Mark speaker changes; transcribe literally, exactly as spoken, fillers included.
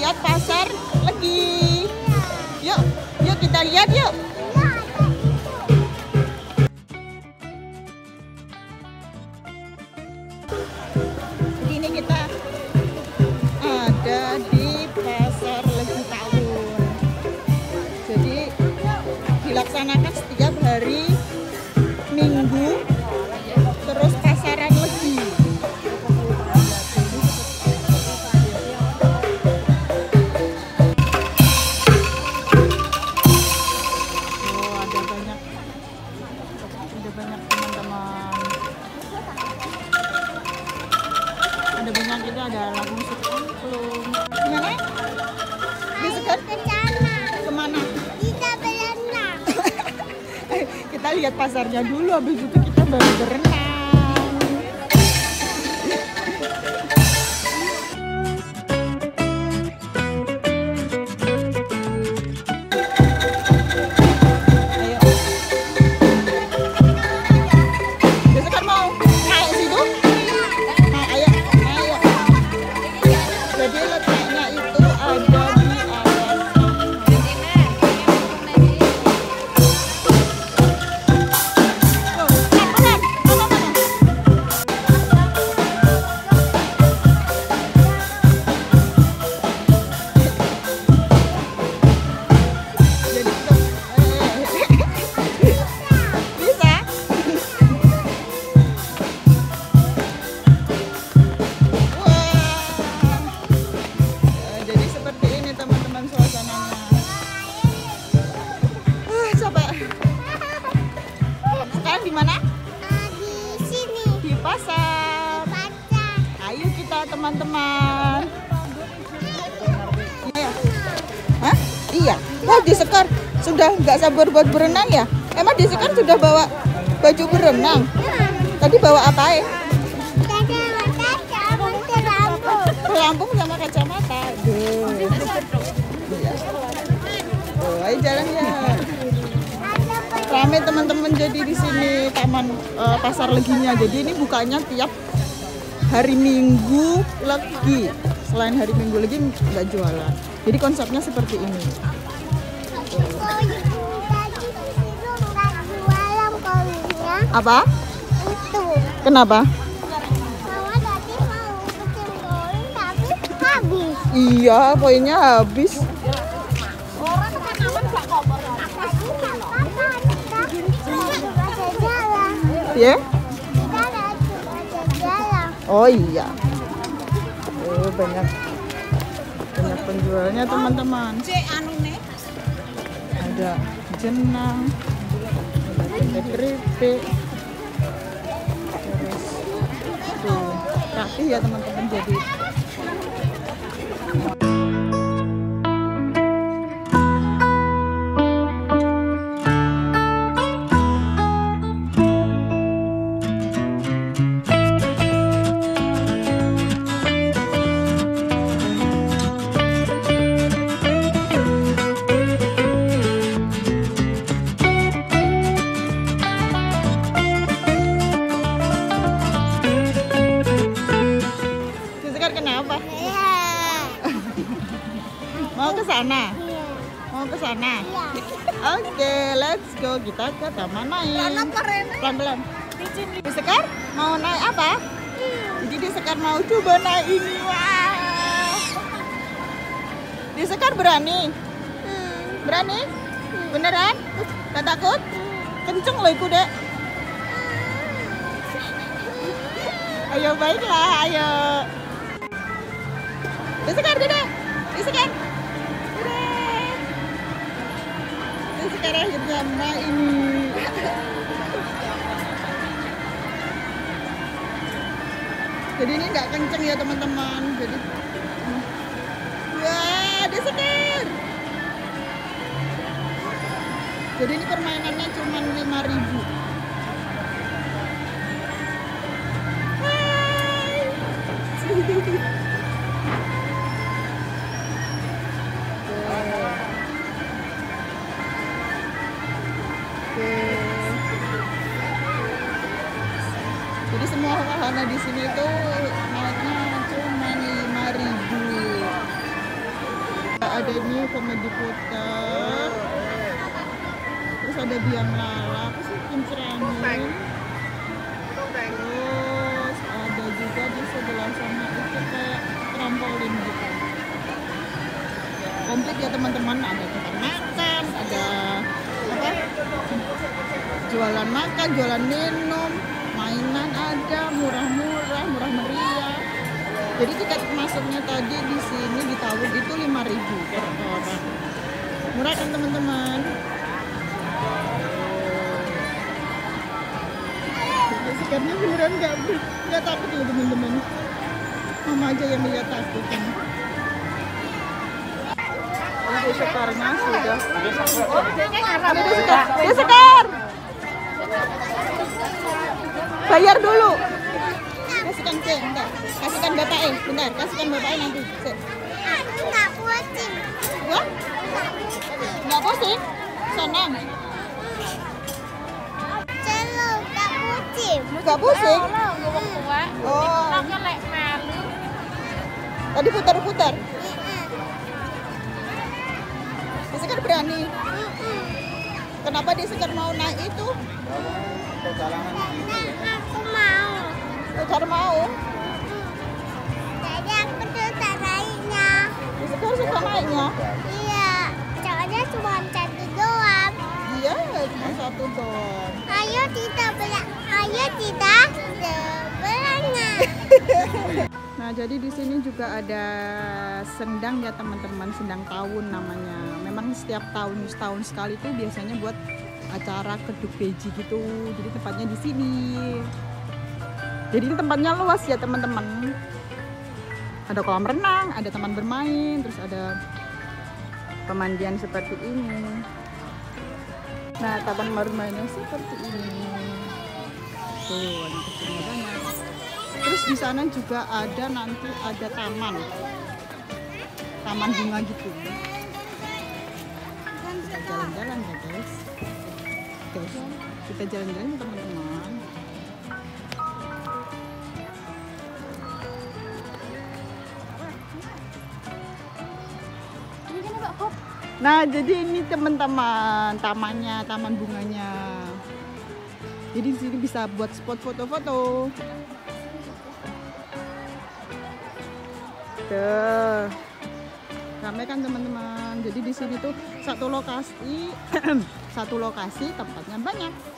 Speaker 1: lihat pasar Legi. Yuk, yuk kita lihat yuk. Ini kita ada di pasar Legi Tawun. Jadi dilaksanakan setiap hari Minggu, terus pasaran Legi. Oh, ada banyak, ada banyak teman-teman. Ada banyak juga, ada alat musik angklung. Gimana? Disekat? Kemana?
Speaker 2: Kita berenang.
Speaker 1: Kita lihat pasarnya dulu, habis itu kita baru berenang. Ayo. Disekat mau naik situ? Nah, ayo, ayo. Jadi letaknya itu ada di atas. Tuh, pelan-pelan. Mana, mana? Jadi tuh, eh. Bisa? Wah. Eh, Jadi seperti ini teman-teman suasananya. Wah, capek. Sekarang di mana?
Speaker 2: Ah, di sini.
Speaker 1: Di pasar.
Speaker 2: Baca.
Speaker 1: Ayo kita teman-teman. Ayo. Hah? Iya. Wah, Disekar sudah nggak sabar buat berenang ya? Emang Disekar sudah bawa baju berenang? Tadi bawa apa ya?
Speaker 2: Kacamata sama lampu.
Speaker 1: Pelampung sama kacamata. Aduh. Iya. Tuh, ayo jalan ya. Rame teman-teman, jadi di sini taman eh, pasar Leginya. Jadi ini bukanya tiap hari Minggu Legi. Selain hari Minggu Legi nggak jualan. Jadi konsepnya seperti ini.
Speaker 2: Oh, ibu tadi itu nggak jualan koinnya.
Speaker 1: Apa?
Speaker 2: Itu.
Speaker 1: Kenapa?
Speaker 2: Mama tadi mau bikin koin tapi habis.
Speaker 1: Iya, koinnya habis.
Speaker 2: Orang kan nggak koper. Aku nggak apa-apa. Kita baca jalan.
Speaker 1: Ya?
Speaker 2: Kita lagi baca jalan.
Speaker 1: Oh iya. Oh, banyak banyak penjualnya teman-teman. Ada jenang, ada keripik, terus tuh rapi ya teman-teman. Jadi Disekar kenapa?
Speaker 2: Iya.
Speaker 1: Mau ke sana?
Speaker 2: Iya.
Speaker 1: Mau ke sana?
Speaker 2: Iya.
Speaker 1: Oke, let's go. Kita ke taman main. Pelan-pelan. Disekar mau naik apa? Jadi Disekar mau coba naik ini. Wah. Disekar berani? Berani? Beneran? Gak takut? Kenceng loh iku, Dek. Ayo, baiklah, ayo. Disekar, Dek. Disekar. Dek. Disekar akhirnya main. Jadi ini nggak kenceng ya teman-teman. Jadi, wah, Disekar. Jadi ini permainannya cuma lima ribu. Jadi semua wahana di sini tuh naiknya cuma lima ribu. komedi puter. Terus ada biang lala, apa sih, kincranin. Terus ada juga di sebelah sana itu kayak trampolin gitu. Komplit ya teman-teman, ada tempat makan, ada apa? Jualan makan, jualan minum, mainan ada, murah-murah, murah meriah. Jadi tiket masuknya tadi di sini di Tawun itu lima ribu per orang. Murah kan teman-teman? Sekarnya beneran nggak nggak takut loh teman-teman. Mama aja yang melihat takut kan. Ini sekarnya sudah. Ini sekar, ini sekar. Bayar dulu. Kasihkan ke, bentar. Kasihkan bapak eh, bentar. Kasihkan bapak eh nanti.
Speaker 2: Aku nggak pusing.
Speaker 1: Gua? Nggak pusing? Senang.
Speaker 2: Celok nggak pusing.
Speaker 1: Nggak pusing? Oh. Tadi putar-putar. Dia sekar berani. Kenapa dia sekar mau naik itu?
Speaker 2: Karena aku mau.
Speaker 1: Sekar mau.
Speaker 2: Jadi aku suka naiknya.
Speaker 1: Dia sekar suka naiknya.
Speaker 2: Iya. Soalnya cuma satu doang.
Speaker 1: Iya, cuma satu doang.
Speaker 2: Ayo kita belak. Ayo kita sebelahnya.
Speaker 1: Nah, jadi di sini juga ada sendang ya teman-teman, sendang Tawun namanya. Memang setiap tahun setahun sekali tuh biasanya buat acara keduk beji gitu. Jadi tempatnya di sini. Jadi ini tempatnya luas ya teman-teman. Ada kolam renang, ada taman bermain, terus ada pemandian seperti ini. Nah, taman bermainnya seperti ini. Tuh, anak kecilnya banyak. Terus di sana juga ada nanti ada taman, taman bunga gitu. Kita jalan-jalan ya guys. Guys, kita jalan-jalan teman-teman. Nah, jadi ini teman-teman tamannya, taman bunganya. Jadi di sini bisa buat spot foto-foto. Tuh, ramai kan teman-teman. Jadi di sini tuh satu lokasi, satu lokasi tempatnya banyak.